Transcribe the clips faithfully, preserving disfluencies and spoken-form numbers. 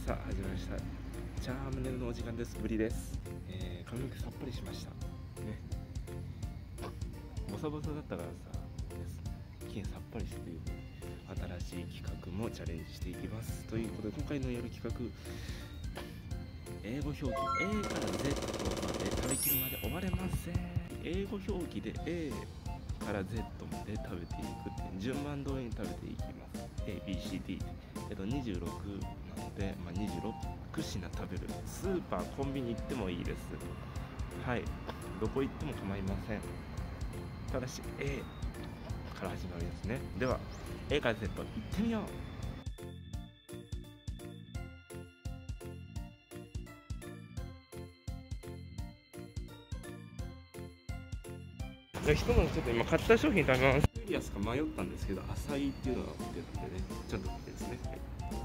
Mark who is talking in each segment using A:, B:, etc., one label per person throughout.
A: さあ始まりました。チャームネルのお時間です。ブリです。えー、髪の毛さっぱりしましたね。ボサボサだったからさ、金さっぱりしていう新しい企画もチャレンジしていきます。ということで今回のやる企画、英語表記 A から Z まで食べきるまで終われません。英語表記で A から Z まで食べていくって順番通りに食べていきます。 A、B、C、D えっとにじゅうろくなので、まあ、にじゅうろく品食べる。スーパーコンビニ行ってもいいです。はい、どこ行っても構いません。ただし A から始まるですね。では A から Z 行ってみよう。ひとまずちょっと今買った商品食べます。ユリアスか迷ったんですけど、アサイっていうのが売ってるんでね、ちょっと見てですね、はい、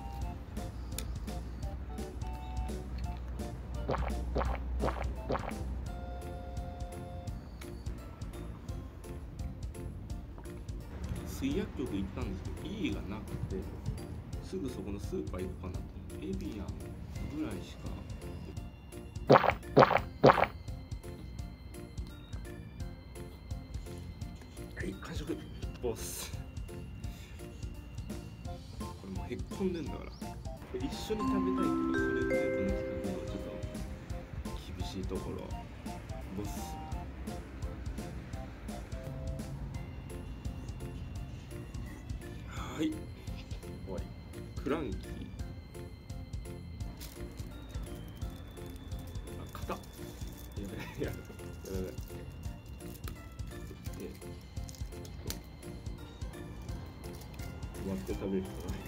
A: 水薬局行ったんですけど E がなくて、すぐそこのスーパー行くかなと思って、エビアンぐらいしか。はい、完食ボス。これもうへっこんでんだから、一緒に食べたいとか、それぐらいとの企画のちょっと厳しいところボス。はい、終わり。クランキー、あ、硬っ。やべやべやべやべ。割って食べる人がね。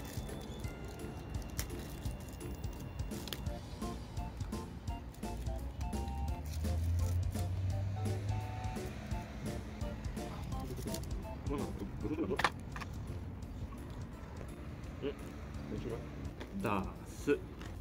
A: ダース。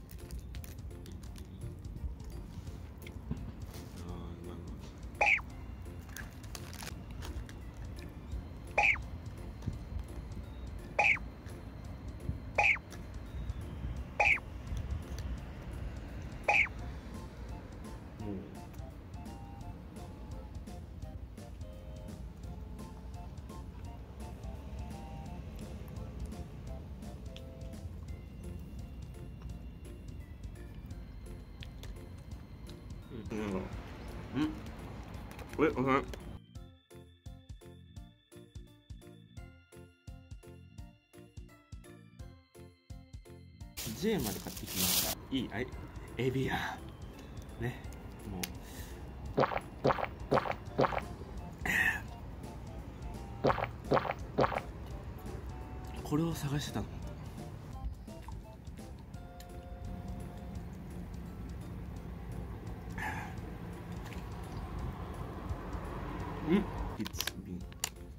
A: うん、うん、これ、おはん。J まで買ってきました。いい、はい、エビアン。ね、もう。これを探してたの。うん、いちびん。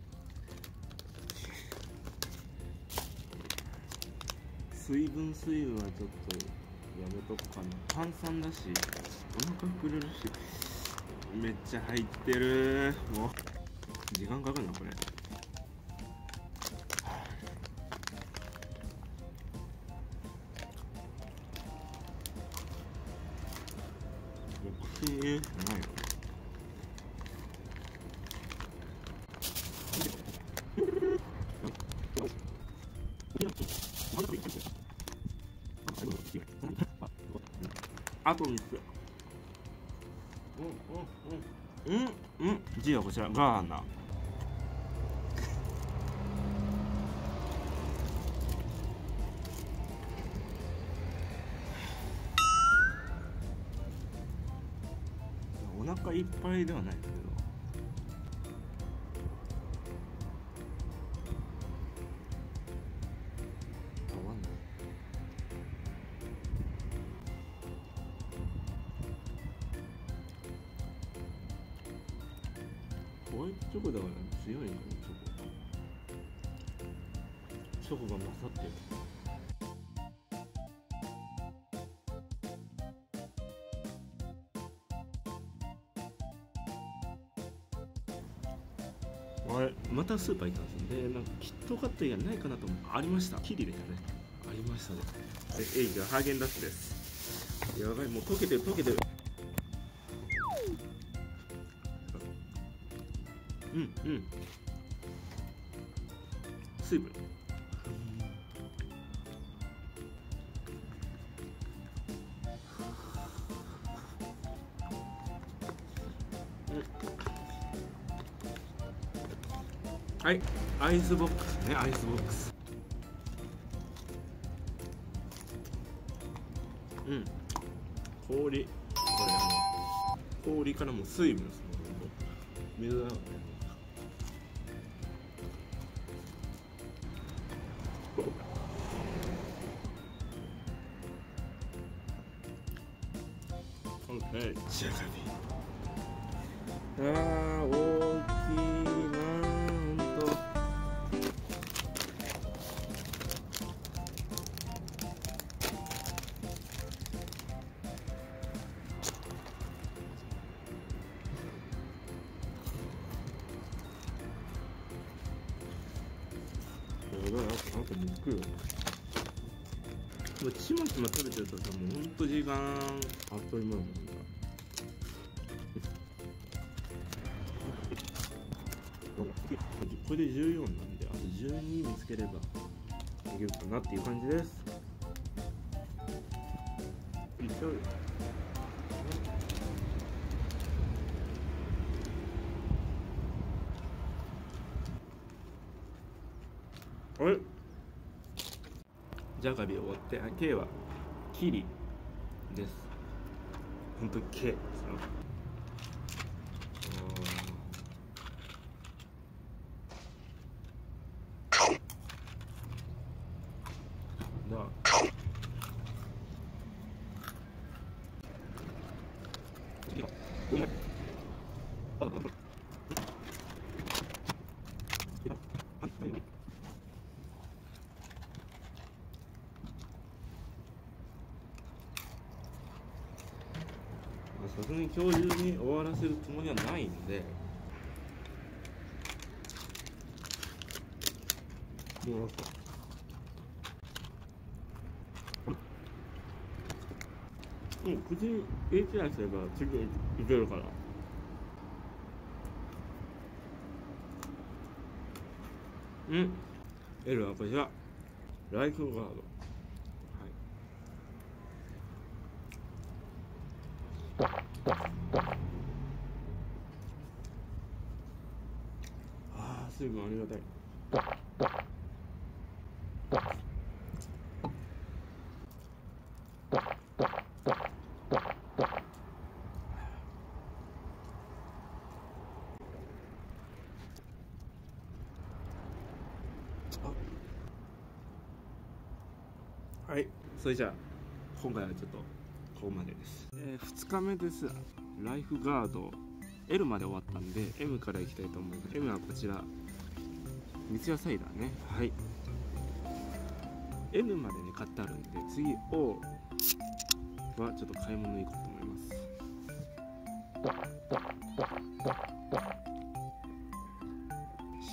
A: 水分水分はちょっとやめとくかな。炭酸だし、お腹膨れるし、めっちゃ入ってる。もう時間かかるなこれ。もう口に入れるしかないよ。あとみっつ。うんうんうんうんうん。G はこちらガーナ。お腹いっぱいではないですけど、合わない。ホワイトチョコだから強いのかな、チョコ。チョコが勝ってる。あれ、またスーパー行ったんですよ。で、なんかキットカット以外ないかなと思って、ありました。キリでしたね。ありましたね。 エイがハーゲンダッツです。やばい、もう溶けてる溶けてる。うんうん、水分、うん、はい、アイスボックスね、アイスボックス。うん、氷、これあの氷からも水分ですね。水だよね。オッケー、仕上がり。あー、大きいなー、ほんと。やばい、なんかなんか肉よ。もうちまちま食べてるとさ、もうほんと時間あっという間だもんな。これでじゅうよんなんで、あとじゅうに見つければいけるかなっていう感じです。いっちゃうよ。あれ、じゃがり終わって、あ、K はキリです。ほんと K ですよ。ださすがに今日中に終わらせるつもりはないので、もうもう口に入れてないすれば次いけるから。うん、 L はこちらライフガード。はい、あー、水分ありがたい。はい、それじゃあ今回はちょっとここまでです。えー、ふつかめです。ライフガード L まで終わったんで M からいきたいと思います。 M はこちら三ツ矢サイダーね。はい、 N までね買ってあるんで、次 O はちょっと買い物行こうと思います。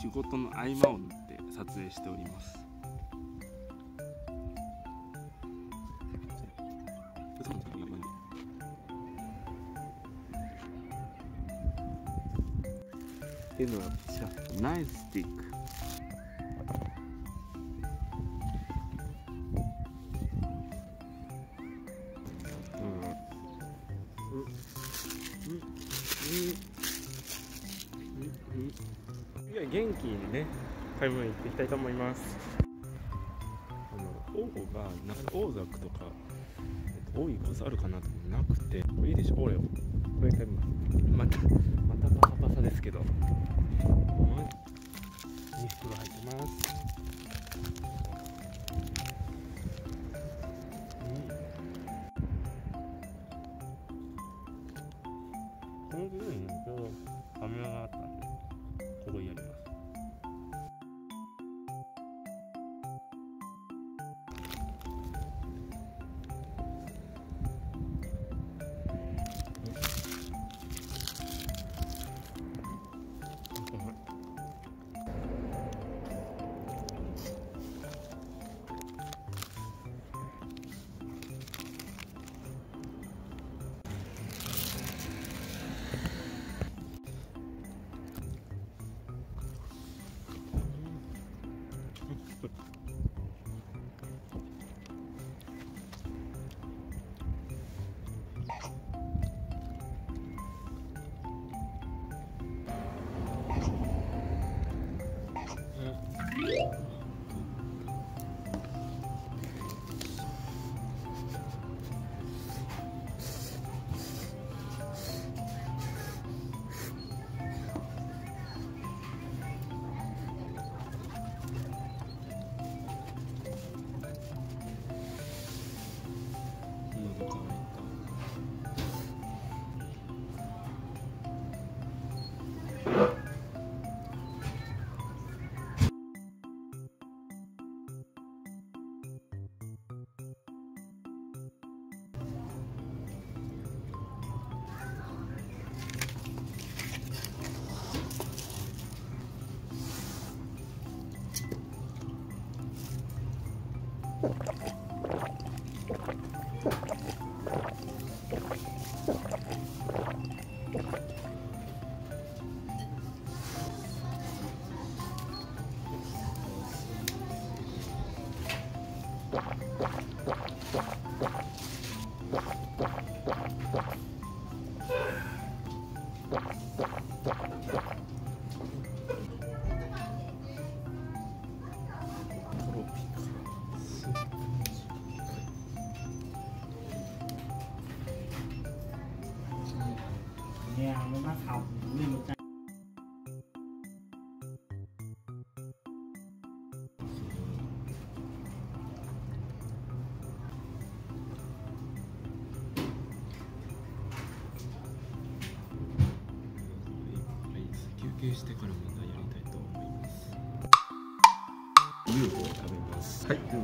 A: 仕事の合間を縫って撮影しております。N はこちらナイススティック。次は元気にね買い物行っていきたいと思います。あの王がなんか王ザクとか多いコースあるかなとなくて、いいでしょ、オレオこれ買います。またまたパサパサですけど、に袋入ってます。この時にちょうどカメラがあったんでここやります。 休憩してからまたやりたいと思います。 ユーフォー を食べます。
B: はい、ユーフォー。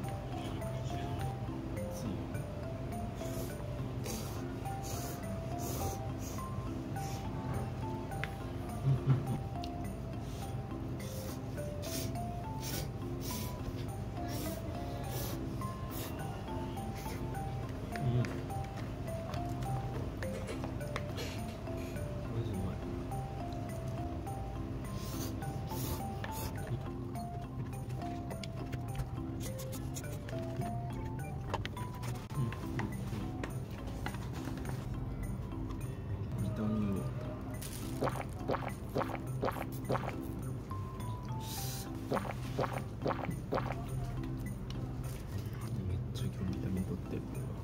A: めっちゃ今日ビタミン取ってる。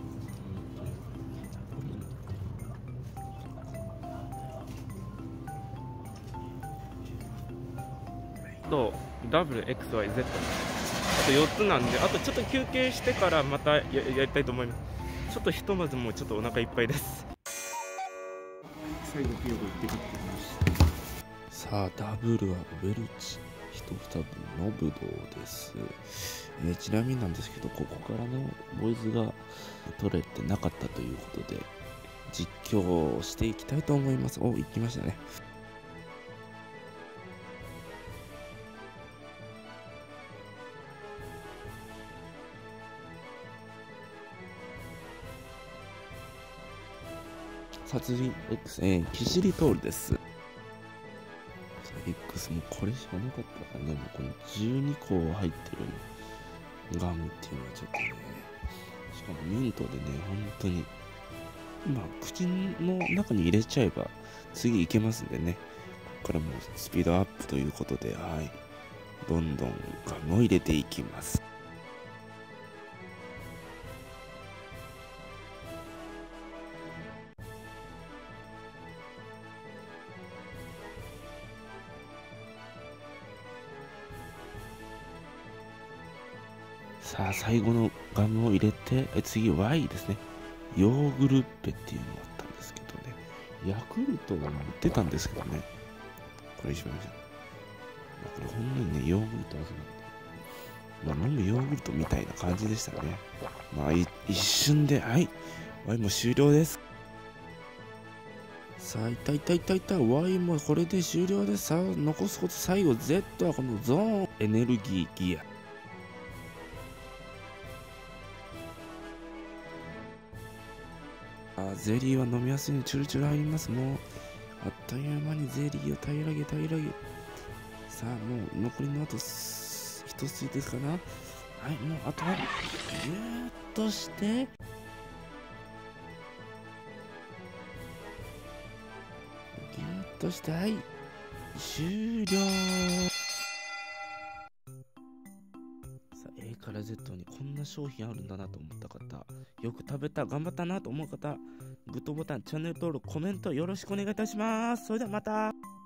A: とダブル エックスワイゼット あとよっつなんで、あとちょっと休憩してからまた や, やりたいと思います。ちょっとひとまずもうちょっとお腹いっぱいです。
B: 最後ピヨコ行ってくって
A: ました。さあダブルはウェルチひと房分のブドウです、えー、ちなみになんですけど、ここからのボイズが取れてなかったということで実況をしていきたいと思います。お、行きましたね。殺人 X、えー、キシリトールです。X もこれしかなかったからね、もうこのじゅうにこ入ってるガムっていうのはちょっとね、しかもミントでね、本当にまあ口の中に入れちゃえば次いけますんでね、ここからもうスピードアップということで、はい、どんどんガムを入れていきます。さあ最後のガムを入れて、え次 Y ですね。ヨーグルッペっていうのがあったんですけどね、ヤクルトが売ってたんですけどね、これ一番見せこれほんのにね、ヨーグルト味なんで、まあ飲むヨーグルトみたいな感じでしたね。まあ一瞬で、はい、Y も終了です。さあいったいったいったいった Y もこれで終了です。さあ残すこと最後 Z はこのゾーンエネルギーギア。あゼリーは飲みやすいのでチュルチュル入ります。もうあっという間にゼリーを平らげ平らげ、さあもう残りのあと一つですかな。はい、もうあとはギューッとしてギューッとして、はい終了。A から Z にこんな商品あるんだなと思った方、よく食べた、頑張ったなと思う方、グッドボタン、チャンネル登録、コメントよろしくお願いいたします。それではまた。